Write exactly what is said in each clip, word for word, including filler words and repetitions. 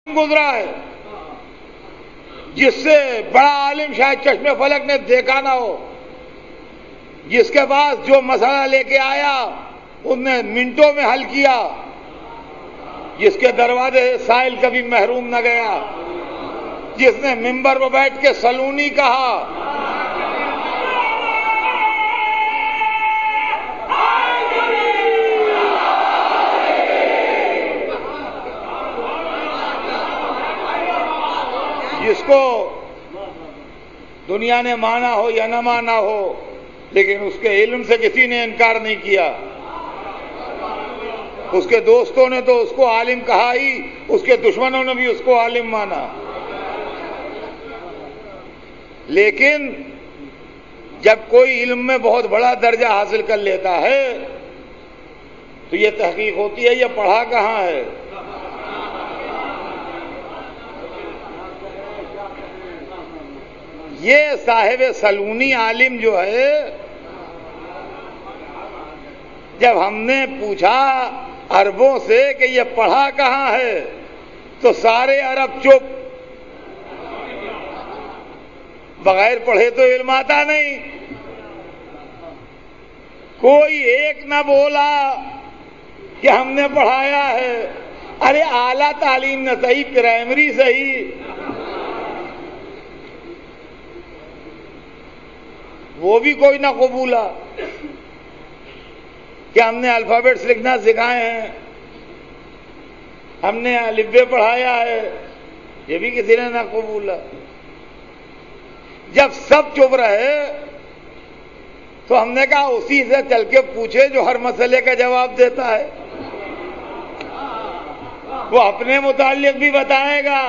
گزرا ہے جس سے بڑا عالم شاید چشمے فلک نے دیکھا نہ ہو، جس کے پاس جو مسئلہ لے کے آیا اس نے منٹوں میں حل کیا، جس کے دروازے سائل کبھی محروم نہ گیا، جس نے ممبر پر بیٹھ کے سلونی کہا، جس کو دنیا نے مانا ہو یا نہ مانا ہو لیکن اس کے علم سے کسی نے انکار نہیں کیا، اس کے دوستوں نے تو اس کو عالم کہا ہی، اس کے دشمنوں نے بھی اس کو عالم مانا۔ لیکن جب کوئی علم میں بہت بڑا درجہ حاصل کر لیتا ہے تو یہ تحقیق ہوتی ہے یہ پڑھا کہاں ہے۔ یہ صاحب سلونی عالم جو ہے، جب ہم نے پوچھا عربوں سے کہ یہ پڑھا کہاں ہے تو سارے عرب چپ، بغیر پڑھے تو علم آتا نہیں، کوئی ایک نہ بولا کہ ہم نے پڑھایا ہے۔ ارے اعلیٰ تعلیم نہ صحیح، پرائمری صحیح، وہ بھی کوئی نہ قبولا کہ ہم نے الفابیٹس لکھنا سکھائے ہیں، ہم نے الفبے پڑھایا ہے، یہ بھی کسی نے نہ قبولا۔ جب سب چپ رہے تو ہم نے کہا اسی سے چل کے پوچھے جو ہر مسئلے کا جواب دیتا ہے، وہ اپنے متعلق بھی بتائے گا۔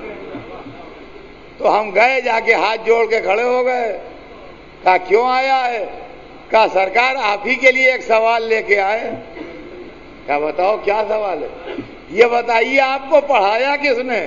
تو ہم گئے، جا کے ہاتھ جوڑ کے کھڑے ہو گئے، کہا کیوں آیا ہے؟ کہا سرکار آپ ہی کے لیے ایک سوال لے کے آئے۔ کہا بتاؤ کیا سوال ہے؟ یہ بتائیے آپ کو پڑھایا کس نے؟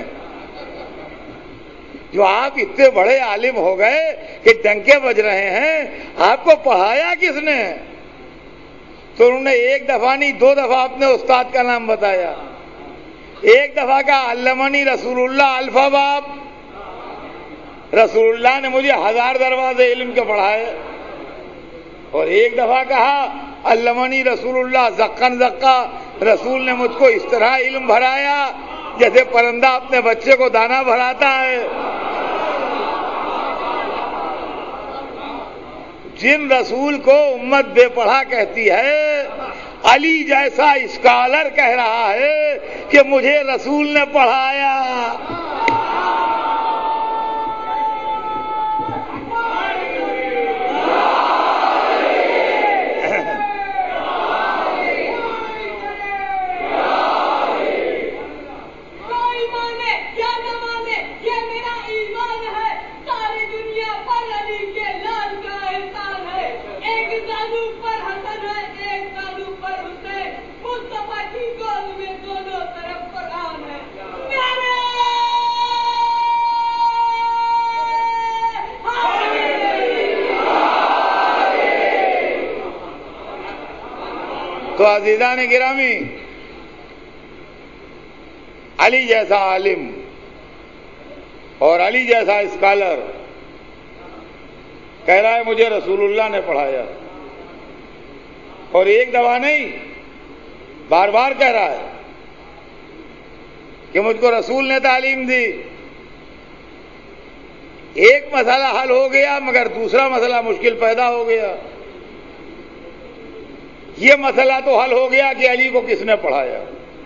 جو آپ اتنے بڑے عالم ہو گئے کہ ڈنکے بج رہے ہیں، آپ کو پڑھایا کس نے؟ تو انہوں نے ایک دفعہ نہیں دو دفعہ اپنے استاد کا نام بتایا۔ ایک دفعہ کہا علمنی رسول اللہ الفا باب، رسول اللہ نے مجھے ہزار دروازے علم کے پڑھائے۔ اور ایک دفعہ کہا علمنی رسول اللہ زقن زقا، رسول نے مجھ کو اس طرح علم بھرایا جیسے پرندہ اپنے بچے کو دانا بھراتا ہے۔ جن رسول کو امت بے پڑھا کہتی ہے، علی جیسا اسکالر کہہ رہا ہے کہ مجھے رسول نے پڑھایا۔ تو عزیزان گرامی، علی جیسا عالم اور علی جیسا اسکالر کہہ رہا ہے مجھے رسول اللہ نے پڑھایا، اور ایک دفعہ نہیں بار بار کہہ رہا ہے کہ مجھ کو رسول نے تعلیم دی۔ ایک مسئلہ حل ہو گیا مگر دوسرا مسئلہ مشکل پیدا ہو گیا۔ یہ مسئلہ تو حل ہو گیا کہ علی کو کس نے پڑھایا۔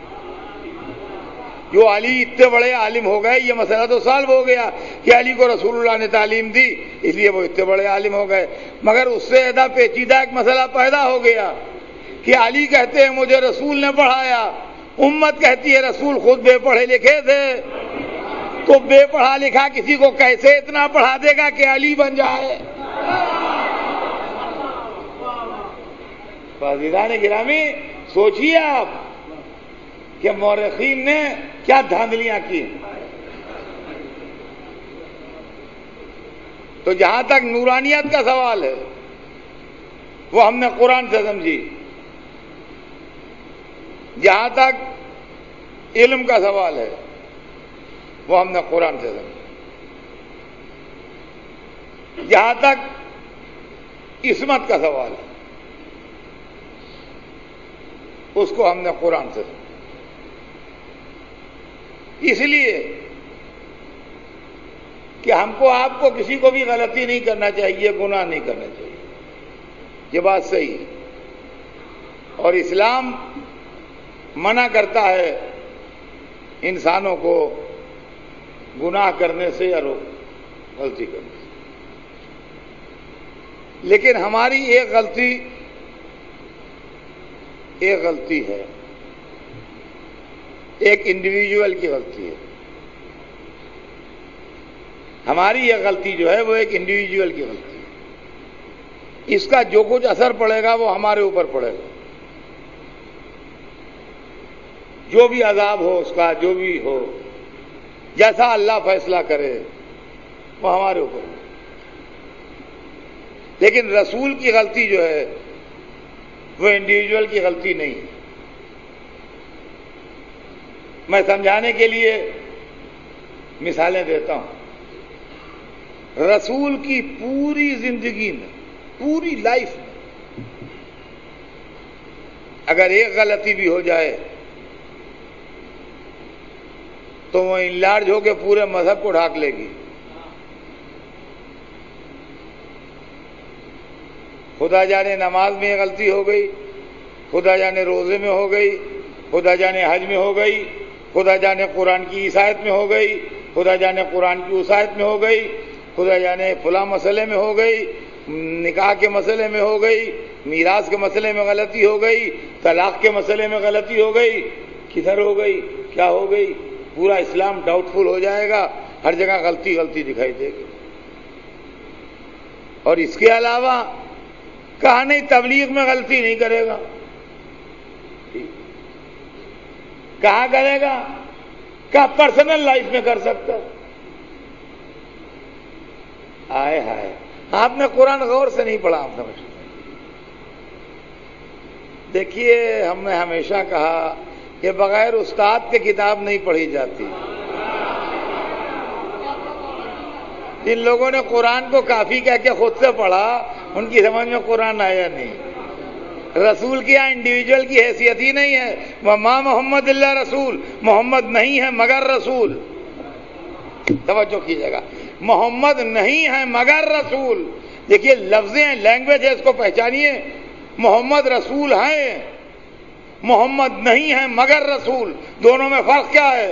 جو علی اتنے بڑے عالم ہو گئے، یہ مسئلہ تو سالو ہو گیا کہ علی کو رسول اللہ نے تعلیم دی، اس لیے وہ اتنے بڑے عالم ہو گئے۔ مگر اس سے زیادہ پیچیدہ ایک مسئلہ پیدا ہو گیا کہ علی کہتے ہیں مجھے رسول نے پڑھایا، امت کہتی ہے رسول خود بے پڑھے لکھے تھے، تو بے پڑھا لکھا کسی کو کیسے اتنا پڑھا دے گا کہ علی بن جائے؟ عزیزان گرامی، سوچیے آپ کہ مورخین نے کیا دھاندلیاں کی۔ تو جہاں تک نورانیت کا سوال ہے وہ ہم نے قرآن سے سمجھی، جہاں تک علم کا سوال ہے وہ ہم نے قرآن سے سمجھا. جہاں تک عصمت کا سوال ہے اس کو ہم نے قرآن سے سمجھا. اس لیے کہ ہم کو آپ کو کسی کو بھی غلطی نہیں کرنا چاہیے، گناہ نہیں کرنا چاہیے. یہ بات صحیح ہے. اور اسلام منع کرتا ہے انسانوں کو گناہ کرنے سے یا غلطی کرنے سے. لیکن ہماری ایک غلطی ایک غلطی ہے، ایک انڈیویجول کی غلطی ہے. ہماری یہ غلطی جو ہے وہ ایک انڈیویجول کی غلطی ہے. اس کا جو کچھ اثر پڑے گا وہ ہمارے اوپر پڑے گا. جو بھی عذاب ہو اس کا، جو بھی ہو، جیسا اللہ فیصلہ کرے وہ ہمارے اوپر ہو. لیکن رسول کی غلطی جو ہے وہ انڈیویجول کی غلطی نہیں ہے. میں سمجھانے کے لیے مثالیں دیتا ہوں. رسول کی پوری زندگی میں، پوری لائف میں اگر ایک غلطی بھی ہو جائے تو وہ انلارج ہو کے پورے مذہب کو ڈھانک لے گی. خدا جانے نماز میں غلطی ہو گئی، خدا جانے روزے میں ہو گئی، خدا جانے حج میں ہو گئی، خدا جانے قرآن کی عیسائیت میں ہو گئی، خدا جانے قرآن کی عیسائیت میں ہو گئی، خدا جانے فلاں مسئلے میں ہو گئی، نکاح کے مسئلے میں ہو گئی، میراث کے مسئلے میں غلطی ہو گئی، طلاق کے مسئلے میں غلطی ہو گئی. کدھر ہو گئی؟ کیا ہو گئی؟ پورا اسلام ڈاؤٹ فل ہو جائے گا. ہر جگہ غلطی غلطی دکھائی دے گی. اور اس کے علاوہ کہا نہیں تبلیغ میں غلطی نہیں کرے گا. کہاں کرے گا؟ کہا پرسنل لائف میں کر سکتا. آئے ہائے، آپ نے قرآن غور سے نہیں پڑھا. آپ سمجھ دیکھیے، ہم نے ہمیشہ کہا کہ بغیر استاد کے کتاب نہیں پڑھی جاتی. جن لوگوں نے قرآن کو کافی کہہ کے خود سے پڑھا ان کی سمجھ میں قرآن آیا نہیں. رسول کی یہاں انڈیویجول کی حیثیت ہی نہیں ہے. وما محمد اللہ رسول، محمد نہیں ہے مگر رسول. توجہ کیجیے گا، محمد نہیں ہے مگر رسول. دیکھیے لفظیں ہیں، لینگویج ہے، اس کو پہچانیے. محمد رسول ہیں، محمد نہیں ہے مگر رسول. دونوں میں فرق کیا ہے؟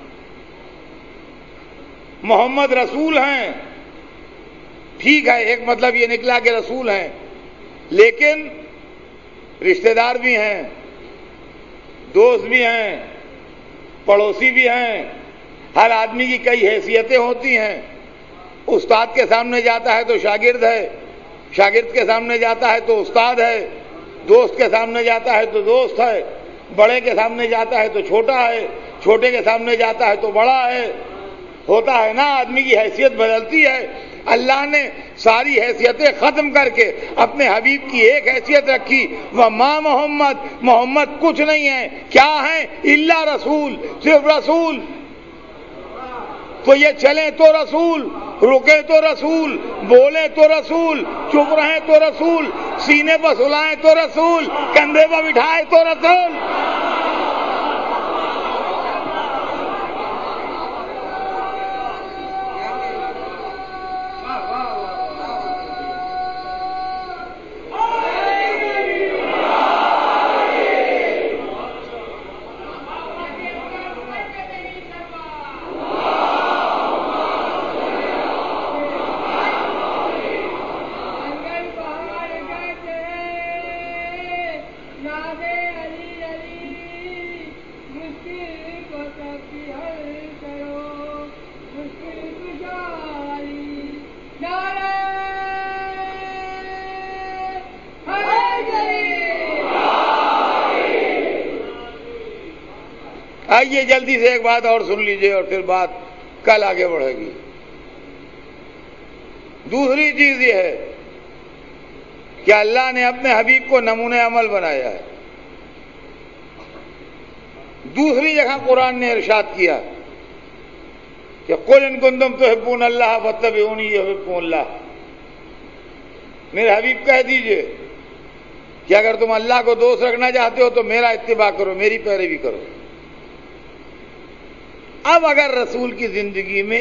محمد رسول ہیں، ٹھیک ہے، ایک مطلب یہ نکلا کہ رسول ہیں، لیکن رشتہ دار بھی ہیں، دوست بھی ہیں، پڑوسی بھی ہیں. ہر آدمی کی کئی حیثیتیں ہوتی ہیں. استاد کے سامنے جاتا ہے تو شاگرد ہے، شاگرد کے سامنے جاتا ہے تو استاد ہے، دوست کے سامنے جاتا ہے تو دوست ہے، بڑے کے سامنے جاتا ہے تو چھوٹا ہے، چھوٹے کے سامنے جاتا ہے تو بڑا ہے. ہوتا ہے نا، آدمی کی حیثیت بدلتی ہے. اللہ نے ساری حیثیتیں ختم کر کے اپنے حبیب کی ایک حیثیت رکھی. وما محمد، محمد کچھ نہیں ہے. کیا ہے؟ الا رسول، صرف رسول. تو یہ چلیں تو رسول، رکے تو رسول، بولے تو رسول، چپ رہیں تو رسول، سینے پر سلائیں تو رسول، کندھے پر بٹھائے تو رسول. آئیے جلدی سے ایک بات اور سن لیجئے اور پھر بات کل آگے بڑھے گی. دوسری چیز یہ ہے کہ اللہ نے اپنے حبیب کو نمونہ عمل بنایا ہے. دوسری جگہ قرآن نے ارشاد کیا کہ قل ان کنتم تحبون اللہ فاتبعونی یحببکم اللہ، میرے حبیب کہہ دیجئے کہ اگر تم اللہ کو دوست رکھنا چاہتے ہو تو میرا اتباع کرو، میری پیروی کرو۔ اب اگر رسول کی زندگی میں